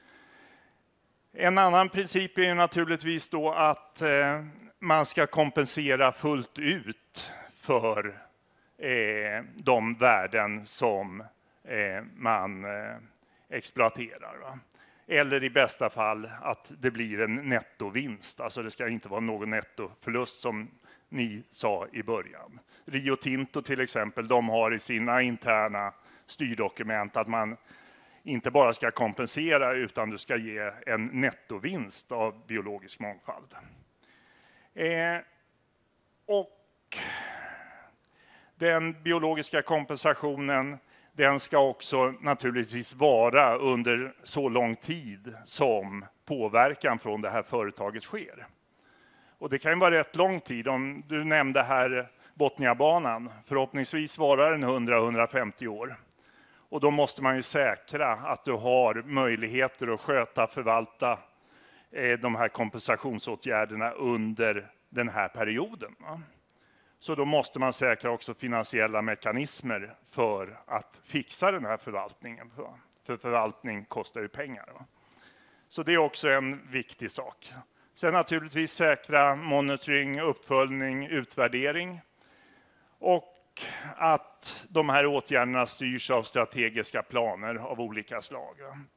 S5: En annan princip är naturligtvis då att man ska kompensera fullt ut för de värden som man exploaterar. Va? Eller i bästa fall att det blir en nettovinst. Alltså det ska inte vara någon nettoförlust som ni sa i början. Rio Tinto till exempel, de har i sina interna styrdokument att man inte bara ska kompensera utan du ska ge en nettovinst av biologisk mångfald. Och Den biologiska kompensationen, den ska också naturligtvis vara under så lång tid som påverkan från det här företaget sker. Och det kan ju vara rätt lång tid. Om du nämnde här Botniabanan, förhoppningsvis varar den 100-150 år. Och då måste man ju säkra att du har möjligheter att sköta, förvalta de här kompensationsåtgärderna under den här perioden. Så då måste man säkra också finansiella mekanismer för att fixa den här förvaltningen. För förvaltning kostar ju pengar. Så det är också en viktig sak. Sen naturligtvis säkra monitoring, uppföljning, utvärdering. Och att de här åtgärderna styrs av strategiska planer av olika slag.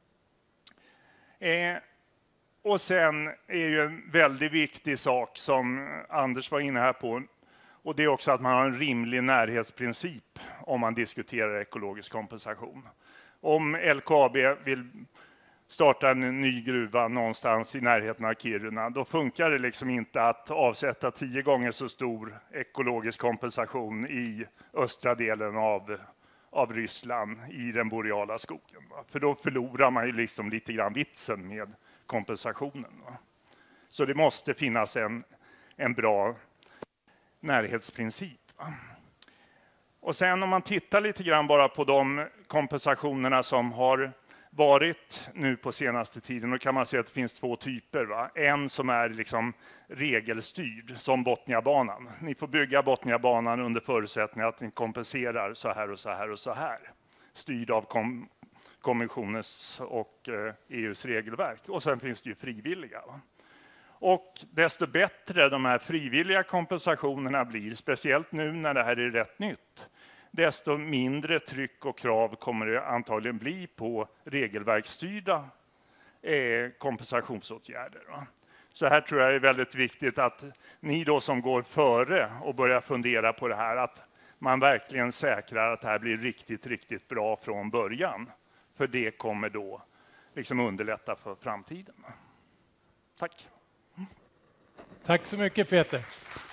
S5: Och sen är ju en väldigt viktig sak som Anders var inne här på. Och det är också att man har en rimlig närhetsprincip om man diskuterar ekologisk kompensation. Om LKAB vill starta en ny gruva någonstans i närheten av Kiruna, då funkar det liksom inte att avsätta 10 gånger så stor ekologisk kompensation i östra delen av Ryssland i den boreala skogen. För då förlorar man ju liksom lite grann vitsen med kompensationen. Så det måste finnas en bra närhetsprincip. Och sen om man tittar lite grann bara på de kompensationerna som har varit nu på senaste tiden, då kan man se att det finns 2 typer. En som är liksom regelstyrd, som Botniabanan. Ni får bygga Botniabanan under förutsättning att ni kompenserar så här och så här och så här. Styrd av kommissionens och EUs regelverk. Och sen finns det ju frivilliga. Och desto bättre de här frivilliga kompensationerna blir, speciellt nu när det här är rätt nytt, desto mindre tryck och krav kommer det antagligen bli på regelverksstyrda kompensationsåtgärder. Så här tror jag är väldigt viktigt att ni då som går före och börjar fundera på det här, att man verkligen säkrar att det här blir riktigt, riktigt bra från början. För det kommer då liksom underlätta för framtiden. Tack.
S1: Tack så mycket Peter.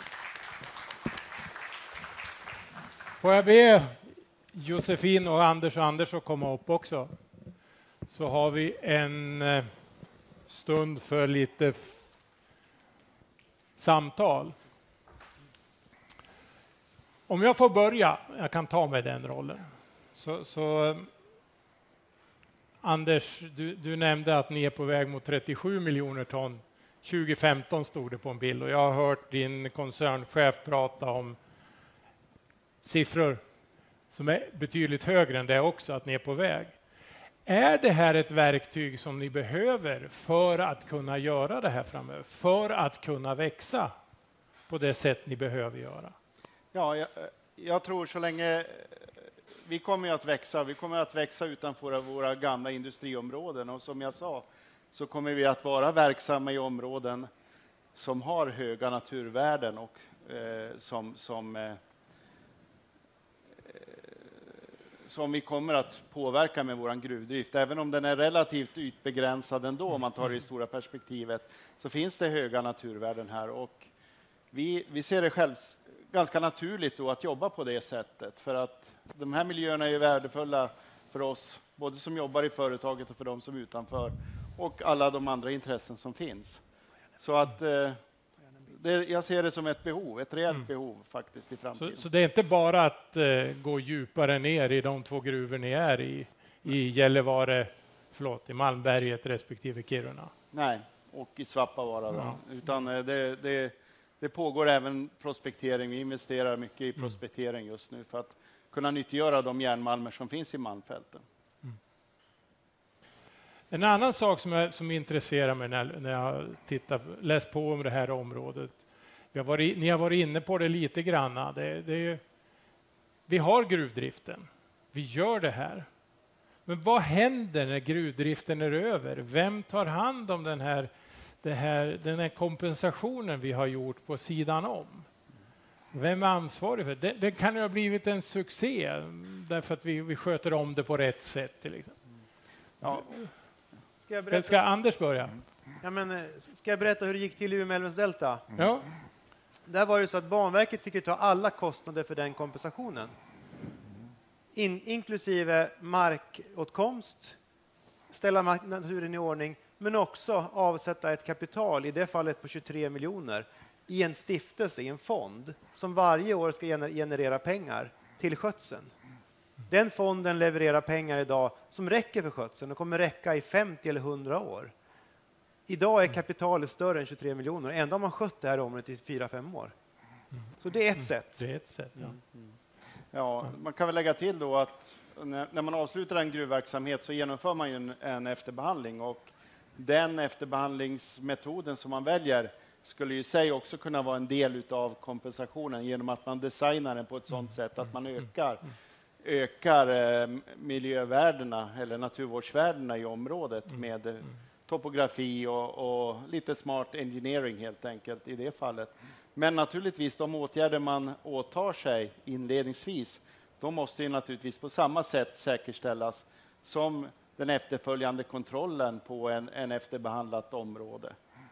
S1: Får jag be Josefin och Anders att komma upp också. Så har vi en stund för lite samtal. Om jag får börja, jag kan ta mig den rollen. Så Anders, du nämnde att ni är på väg mot 37 miljoner ton. 2015 stod det på en bild och jag har hört din koncernchef prata om siffror som är betydligt högre än det också, att ni är på väg. Är det här ett verktyg som ni behöver för att kunna göra det här framöver? För att kunna växa på det sätt ni behöver göra?
S4: Ja, jag tror så länge vi kommer att växa utanför våra gamla industriområden. Och som jag sa så kommer vi att vara verksamma i områden som har höga naturvärden och som vi kommer att påverka med vår gruvdrift. Även om den är relativt ytbegränsad ändå, om man tar det i stora perspektivet, så finns det höga naturvärden här. Och vi ser det själv ganska naturligt då att jobba på det sättet. För att de här miljöerna är värdefulla för oss, både som jobbar i företaget och för de som är utanför. Och alla de andra intressen som finns. Så att jag ser det som ett behov, ett reellt behov faktiskt i framtiden.
S1: Så det är inte bara att gå djupare ner i de 2 gruvor ni är i Gällivare, i Malmberget respektive Kiruna?
S4: Nej, och i Svappavaara. Ja. Utan det pågår även prospektering. Vi investerar mycket i prospektering just nu för att kunna nyttgöra de järnmalmer som finns i malmfälten.
S1: En annan sak som intresserar mig när jag läst på om det här området. Ni har varit inne på det lite grann. Vi har gruvdriften. Vi gör det här. Men vad händer när gruvdriften är över? Vem tar hand om den här kompensationen vi har gjort på sidan om? Vem är ansvarig för det? Det kan ju ha blivit en succé därför att vi sköter om det på rätt sätt till exempel.
S2: Ja.
S1: Ska Anders börja?
S2: Ja, men, ska jag berätta hur det gick till i Umeälvens delta?
S1: Ja.
S2: där var det så att Banverket fick ju ta alla kostnader för den kompensationen. Inklusive markåtkomst, ställa naturen i ordning, men också avsätta ett kapital, i det fallet på 23 miljoner, i en stiftelse, i en fond, som varje år ska generera pengar till skötseln. Den fonden levererar pengar idag som räcker för skötseln och kommer räcka i 50 eller 100 år. Idag är kapitalet större än 23 miljoner. Ändå har man skött det här området i 4-5 år. Så det är ett sätt.
S1: Det är ett sätt, ja.
S4: Ja, man kan väl lägga till då att när man avslutar en gruvverksamhet så genomför man ju en efterbehandling, och den efterbehandlingsmetoden som man väljer skulle i sig också kunna vara en del av kompensationen genom att man designar den på ett sådant sätt att man ökar miljövärdena eller naturvårdsvärdena i området med topografi och lite smart engineering helt enkelt i det fallet. Men naturligtvis de åtgärder man åtar sig inledningsvis, de måste ju naturligtvis på samma sätt säkerställas som den efterföljande kontrollen på en efterbehandlat område.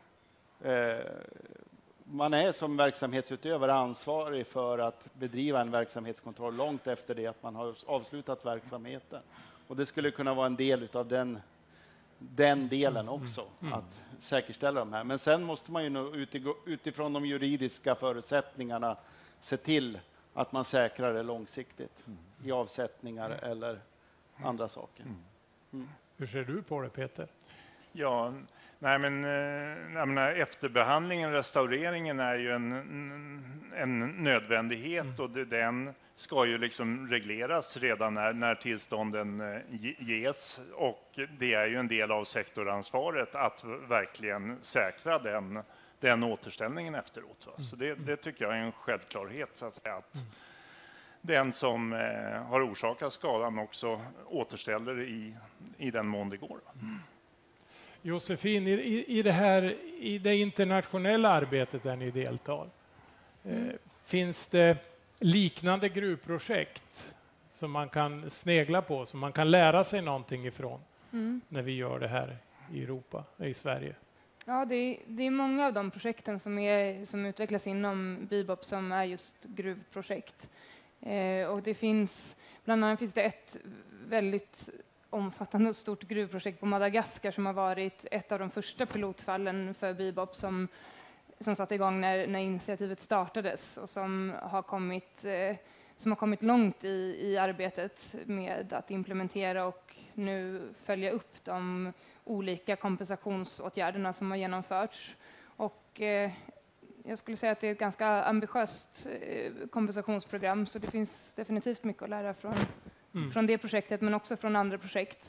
S4: Man är som verksamhetsutövare ansvarig för att bedriva en verksamhetskontroll långt efter det att man har avslutat verksamheten. Och det skulle kunna vara en del av den delen också, att säkerställa de här. Men sen måste man ju utifrån de juridiska förutsättningarna se till att man säkrar det långsiktigt i avsättningar eller andra saker.
S1: Hur ser du på det, Peter?
S5: Ja, nej men jag menar, efterbehandlingen, restaureringen är ju en nödvändighet och den ska ju liksom regleras redan när tillstånden ges, och det är ju en del av sektoransvaret att verkligen säkra den återställningen efteråt. Va? Så det tycker jag är en självklarhet, så att säga, att den som har orsakat skadan också återställer i den mån det går.
S1: Josefin, i det internationella arbetet där ni deltar, finns det liknande gruvprojekt som man kan snegla på, som man kan lära sig någonting ifrån när vi gör det här i Europa, i Sverige?
S3: Ja, det är många av de projekten som utvecklas inom Bebop som är just gruvprojekt. Och det finns, bland annat finns det ett väldigt omfattande och stort gruvprojekt på Madagaskar som har varit ett av de första pilotfallen för Bebop som satte igång när initiativet startades, och som har kommit långt i arbetet med att implementera och nu följa upp de olika kompensationsåtgärderna som har genomförts. Och jag skulle säga att det är ett ganska ambitiöst kompensationsprogram, så det finns definitivt mycket att lära från det projektet, men också från andra projekt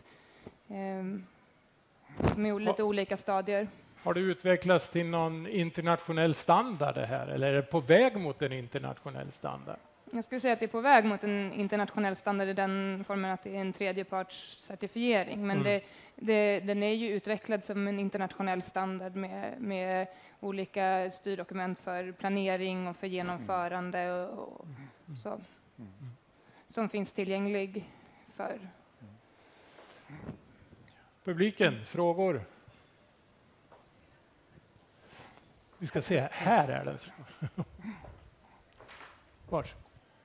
S3: som är lite olika stadier.
S1: Har det utvecklats till någon internationell standard det här, eller är det på väg mot en internationell standard?
S3: Jag skulle säga att det är på väg mot en internationell standard i den formen att det är en tredjepartscertifiering, men den är ju utvecklad som en internationell standard med olika styrdokument för planering och för genomförande och så, som finns tillgänglig för.
S1: Publiken, frågor? Vi ska se, här är det. Varsågod.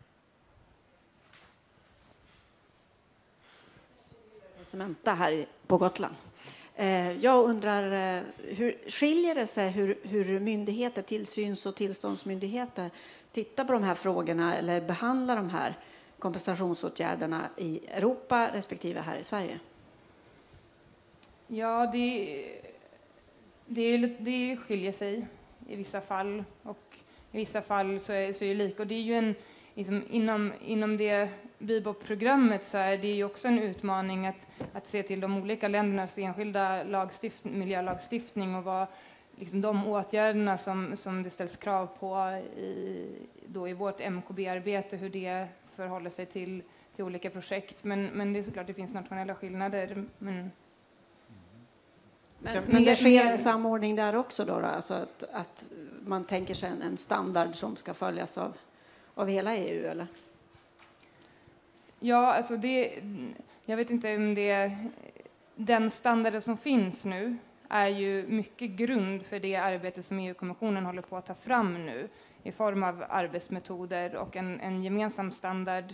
S6: Cementa här på Gotland. Jag undrar, hur skiljer det sig hur myndigheter, tillsyns- och tillståndsmyndigheter tittar på de här frågorna eller behandlar de här kompensationsåtgärderna i Europa respektive här i Sverige?
S3: Ja, det skiljer sig i vissa fall, och i vissa fall så är det lika. Och det är ju liksom, inom det Bebop-programmet så är det ju också en utmaning att se till de olika ländernas enskilda miljölagstiftning och vad liksom de åtgärderna som det ställs krav på i vårt MKB-arbete, hur det förhåller sig till olika projekt. Men det är såklart det finns nationella skillnader. Men
S6: det sker en samordning där också då? Alltså att man tänker sig en standard som ska följas av hela EU, eller?
S3: Ja, alltså jag vet inte om den standarden som finns nu är ju mycket grund för det arbete som EU-kommissionen håller på att ta fram nu i form av arbetsmetoder, och en gemensam standard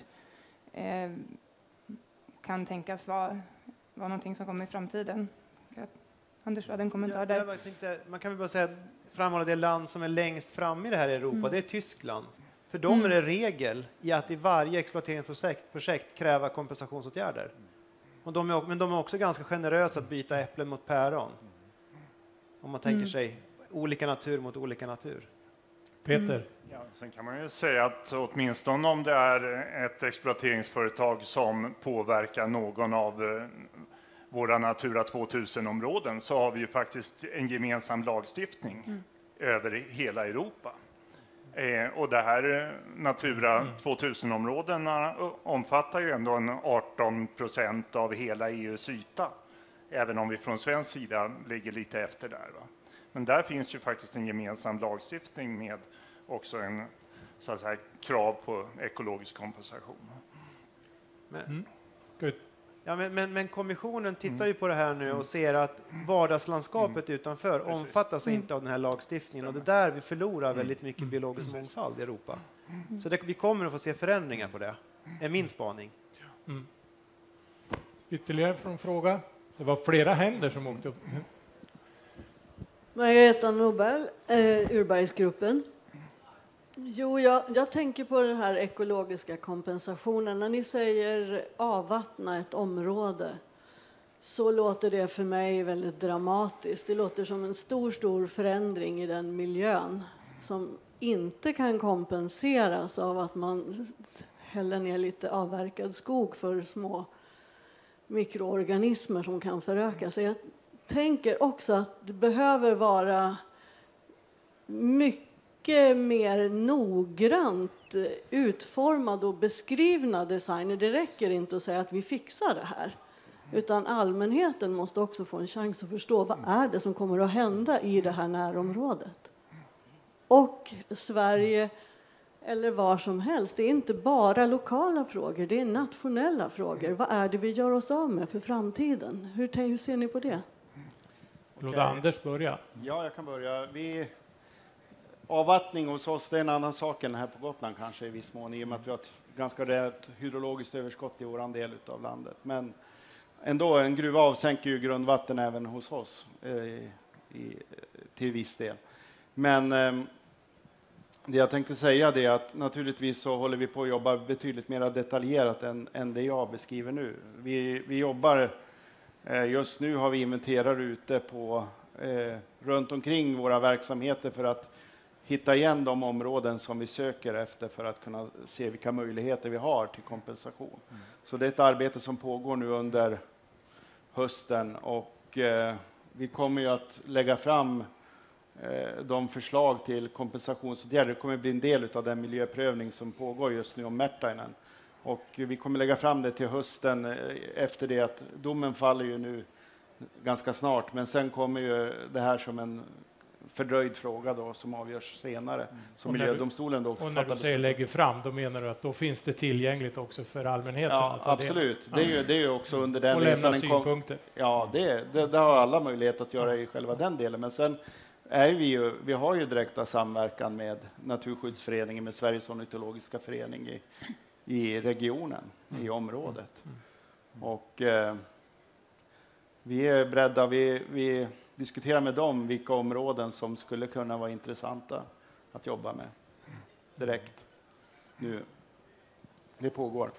S3: kan tänkas vara någonting som kommer i framtiden. Anders, du hade en kommentar där.
S2: Man kan väl bara säga, framhålla det land som är längst fram i det här i Europa, det är Tyskland. För dem är det regel i att i varje exploateringsprojekt kräva kompensationsåtgärder. Men de är också ganska generösa att byta äpplen mot päron. Om man tänker sig olika natur mot olika natur.
S1: Peter?
S5: Ja, sen kan man ju säga att åtminstone om det är ett exploateringsföretag som påverkar någon av våra Natura 2000-områden, så har vi ju faktiskt en gemensam lagstiftning över hela Europa. Och det här Natura 2000-områdena omfattar ju ändå 18% av hela EUs yta. Även om vi från svensk sida ligger lite efter där. Va? Men där finns ju faktiskt en gemensam lagstiftning med också en så att säga, krav på ekologisk kompensation.
S2: Men kommissionen tittar ju på det här nu och ser att vardagslandskapet utanför omfattas inte av den här lagstiftningen, och det är där vi förlorar väldigt mycket biologisk mångfald i Europa. Så vi kommer att få se förändringar på det, är min spaning.
S1: Ytterligare från fråga? Det var flera händer som åkte upp.
S7: Margareta Nobel, Urbergsgruppen. Jo, jag tänker på den här ekologiska kompensationen. När ni säger avvattna ett område så låter det för mig väldigt dramatiskt. Det låter som en stor förändring i den miljön som inte kan kompenseras av att man häller ner lite avverkad skog för små mikroorganismer som kan föröka sig. Jag tänker också att det behöver vara mycket mer noggrant utformad och beskrivna designer. Det räcker inte att säga att vi fixar det här. Utan allmänheten måste också få en chans att förstå vad är det som kommer att hända i det här närområdet. Och Sverige eller var som helst, det är inte bara lokala frågor, det är nationella frågor. Vad är det vi gör oss av med för framtiden? Hur ser ni på det?
S1: Låt Anders börja.
S4: Ja, jag kan börja. Avvattning hos oss, det är en annan sak än här på Gotland kanske i viss mån, i och med att vi har ett ganska rejält hydrologiskt överskott i vår del av landet. Men ändå, en gruva avsänker ju grundvatten även hos oss till viss del. Men det jag tänkte säga är att naturligtvis så håller vi på att jobba betydligt mer detaljerat än det jag beskriver nu. Vi jobbar, just nu har vi inventerar ute på runt omkring våra verksamheter för att hitta igen de områden som vi söker efter för att kunna se vilka möjligheter vi har till kompensation. Så det är ett arbete som pågår nu under hösten, och vi kommer ju att lägga fram de förslag till kompensationsåtgärder. Det kommer bli en del av den miljöprövning som pågår just nu om Märtainen. Och vi kommer lägga fram det till hösten efter det att domen faller ju nu ganska snart. Men sen kommer ju det här som en fördröjd fråga då, som avgörs senare. Som miljödomstolen då
S1: och när du säger lägger fram, då menar du att då finns det tillgängligt också för allmänheten?
S4: Ja, absolut. Det är ju också under den
S1: och
S4: resan.
S1: Och lämna synpunkter?
S4: Ja, det har alla möjlighet att göra i själva den delen. Men sen är vi har ju direkta samverkan med Naturskyddsföreningen, med Sveriges ornitologiska förening i regionen, i området. Och vi är beredda, vi diskuterar med dem vilka områden som skulle kunna vara intressanta att jobba med direkt nu. Det pågår.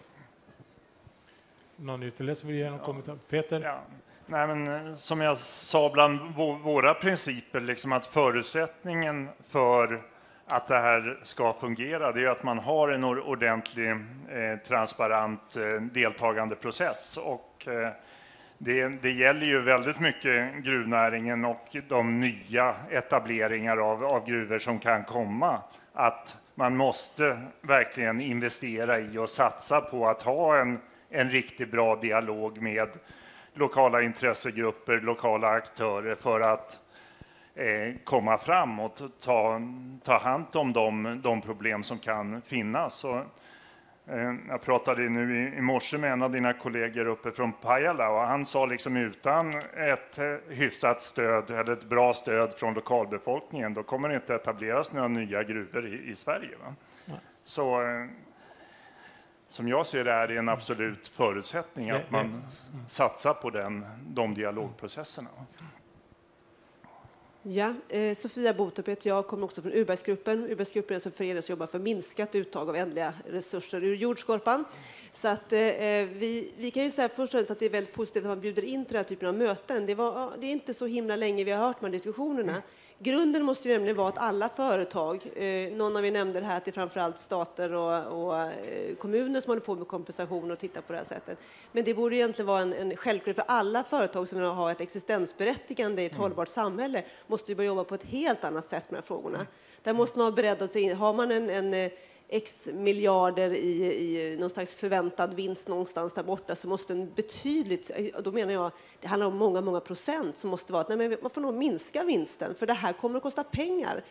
S1: Någon ytterligare som vill ge någon kommentar? Peter?
S5: Ja. Nej, men som jag sa, bland våra principer, liksom att förutsättningen för att det här ska fungera, det är att man har en ordentlig, transparent deltagande process. Och det gäller ju väldigt mycket gruvnäringen och de nya etableringar av gruvor som kan komma. Att man måste verkligen investera i och satsa på att ha en riktigt bra dialog med lokala intressegrupper, lokala aktörer, för att komma fram och ta hand om de problem som kan finnas. Och, Jag pratade nu i morse med en av dina kollegor uppe från Pajala och han sa liksom utan ett hyfsat stöd eller ett bra stöd från lokalbefolkningen då kommer det inte etableras några nya gruvor i Sverige. Va? Så som jag ser det är det en absolut förutsättning att man satsar på de dialogprocesserna.
S8: Ja, Sofia Botorp heter jag, kommer också från Urbergsgruppen. Urbergsgruppen är alltså en förening som jobbar för minskat uttag av ändliga resurser ur jordskorpan. Så att, vi kan ju säga först och främst att det är väldigt positivt att man bjuder in till den här typen av möten. Det är inte så himla länge vi har hört de här diskussionerna. Grunden måste ju nämligen vara att alla företag, någon av er nämnde det här att det är framförallt stater och kommuner som håller på med kompensation och tittar på det här sättet. Men det borde egentligen vara en självklarhet för alla företag som har ett existensberättigande i ett hållbart samhälle måste ju börja jobba på ett helt annat sätt med de här frågorna. Där måste man vara beredd att se, har man en x miljarder i någon slags förväntad vinst någonstans där borta så måste en betydligt, då menar jag, det handlar om många procent som måste vara att nej, men man får nog minska vinsten för det här kommer att kosta pengar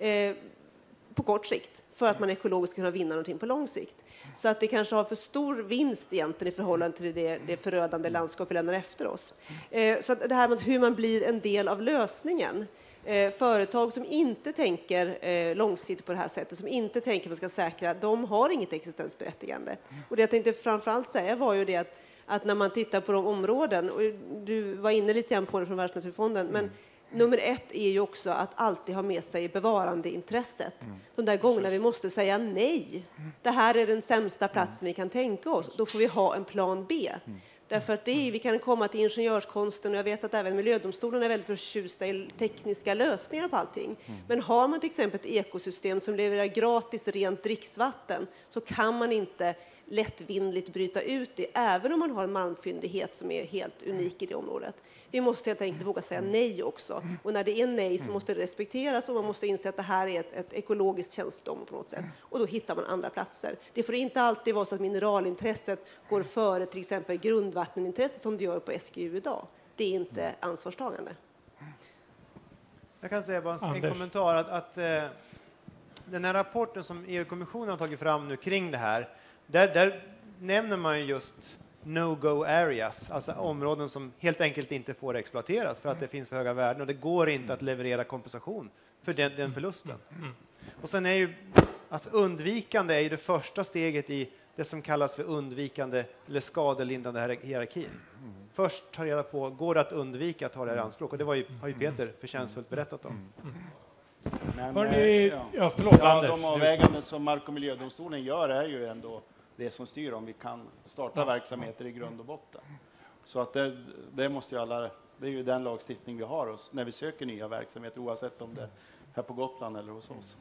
S8: på kort sikt för att man ekologiskt ska kunna vinna någonting på lång sikt. Så att det kanske har för stor vinst egentligen i förhållande till det förödande landskap vi lämnar efter oss. Så att det här med hur man blir en del av lösningen. Företag som inte tänker långsiktigt på det här sättet, som inte tänker att man ska säkra, de har inget existensberättigande. Och det jag tänkte framförallt säga var ju det att när man tittar på de områden, och du var inne lite grann på det från Världsnaturfonden, men nummer ett är ju också att alltid ha med sig bevarandeintresset. De där gångerna vi måste säga nej. Det här är den sämsta platsen vi kan tänka oss. Då får vi ha en plan B. Därför att vi kan komma till ingenjörskonsten och jag vet att även miljödomstolen är väldigt förtjusta i tekniska lösningar på allting. Men har man till exempel ett ekosystem som levererar gratis rent dricksvatten så kan man inte lättvindigt bryta ut det även om man har en malmfyndighet som är helt unik i det området. Vi måste helt enkelt våga säga nej också. Och när det är nej så måste det respekteras och man måste inse att det här är ett ekologiskt känsligt område på något sätt. Och då hittar man andra platser. Det får inte alltid vara så att mineralintresset går före till exempel grundvattenintresset som det gör på SGU idag. Det är inte ansvarstagande.
S2: Jag kan säga bara en kommentar att den här rapporten som EU-kommissionen har tagit fram nu kring det här, där nämner man ju just no-go areas, alltså områden som helt enkelt inte får exploateras för att det finns för höga värden och det går inte att leverera kompensation för den förlusten. Och sen är ju, alltså undvikande är ju det första steget i det som kallas för undvikande eller skadelindrande hierarkin. Först ta reda på, går det att undvika att ta det här i anspråk? Och det har ju Peter förtjänstfullt berättat om.
S4: Men,
S1: de
S4: avväganden som Mark- och miljödomstolen gör är ju ändå det som styr om vi kan starta verksamheter i grund och botten. Så att det måste ju det är ju den lagstiftning vi har oss när vi söker nya verksamheter oavsett om det är här på Gotland eller hos oss.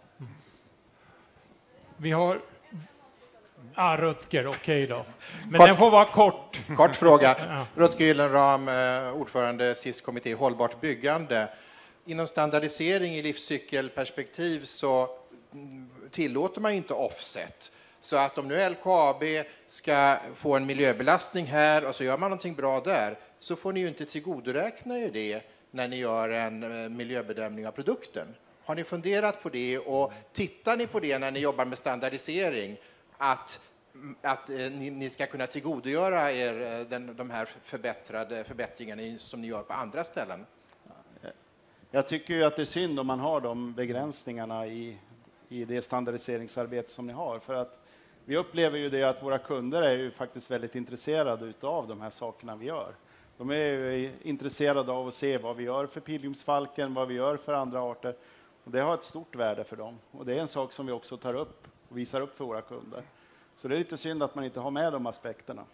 S1: Vi har Rutger, okej då. Men den får vara kort.
S9: Kort fråga. Rutger Gyllenram, ordförande SIS-kommitté Hållbart byggande. Inom standardisering i livscykelperspektiv så tillåter man inte offset. Så att om nu LKAB ska få en miljöbelastning här och så gör man någonting bra där så får ni ju inte tillgodoräkna er det när ni gör en miljöbedömning av produkten. Har ni funderat på det och tittar ni på det när ni jobbar med standardisering att ni ska kunna tillgodogöra er de här förbättringarna som ni gör på andra ställen?
S4: Jag tycker ju att det är synd om man har de begränsningarna i det standardiseringsarbete som ni har. För att vi upplever ju det att våra kunder är ju faktiskt väldigt intresserade av de här sakerna vi gör. De är ju intresserade av att se vad vi gör för pilgrimsfalken, vad vi gör för andra arter. Och det har ett stort värde för dem. Och det är en sak som vi också tar upp och visar upp för våra kunder. Så det är lite synd att man inte har med de aspekterna.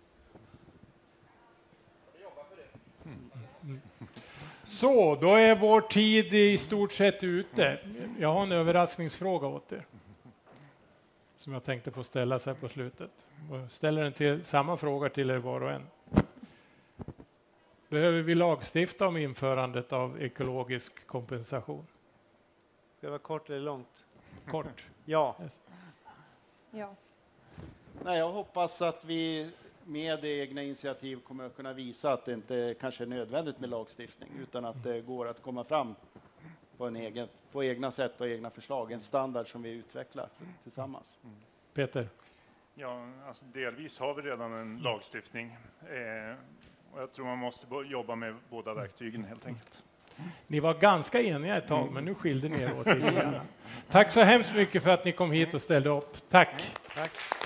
S1: Så, då är vår tid i stort sett ute. Jag har en överraskningsfråga åt er. Som jag tänkte få ställa sig på slutet. Jag ställer den till samma fråga till er var och en. Behöver vi lagstifta om införandet av ekologisk kompensation?
S2: Ska det vara kort eller långt?
S1: Kort.
S2: Ja.
S3: Ja.
S4: Nej, jag hoppas att vi med egna initiativ kommer att kunna visa att det inte kanske är nödvändigt med lagstiftning utan att det går att komma fram på egna sätt och egna förslag. En standard som vi utvecklar tillsammans.
S1: Peter?
S5: Ja, alltså delvis har vi redan en lagstiftning. Och jag tror man måste jobba med båda verktygen helt enkelt.
S1: Ni var ganska eniga ett tag, men nu skilde ni er åt lite grann. Tack så hemskt mycket för att ni kom hit och ställde upp. Tack.
S2: Tack.